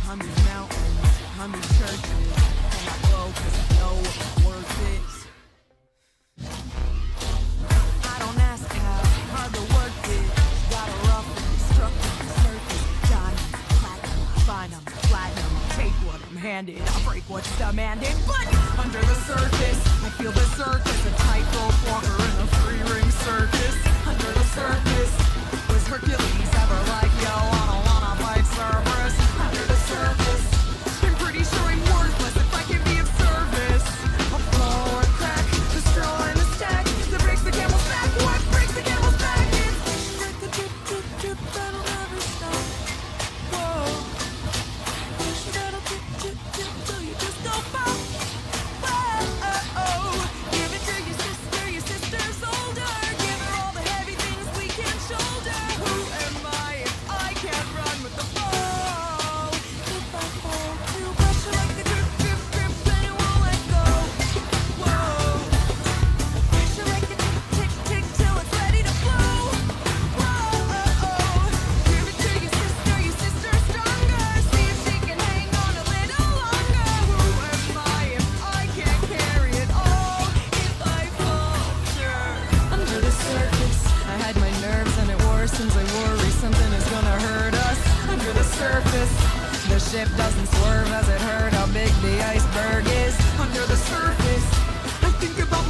climb these mountains, climb these churches, and I blow 'cause I know what worth is. I don't ask how hard the work is. Got a rough and destructive surface. Diamond, platinum, fine, I'm platinum. Take what I'm handed, I'll break what's demanded. But under the surface, I feel berserk as a tightrope walker in a three-ring circus. Under the surface, was Hercules ever like, yo, I don't wanna fight Cerberus? Under the surface, I'm pretty sure I'm worthless if I can be of service. A flaw or a crack, the straw in the stack that breaks the camel's back. What breaks the camel's back is like the drip, drip, drip that'll never stop. Whoa, push that'll drip, drip, drip till you just go pop. Whoa, give it to your sister's older. Give her all the heavy things we can shoulder. Who am I if I can't run with the flow? If I fall too pressure like the drip, drip, drip, then it won't let go. Whoa, pressure like the tick, tick, tick till it's ready to flow. Whoa, give it to your sister's stronger. See if she can hang on a little longer. Who am I if I can't carry it all? If I falter under the surface, I hide my nerves and it worsens. I worry something is gonna hurt us. Under the surface, the ship doesn't swerve as it heard how big the iceberg is. Under the surface, I think about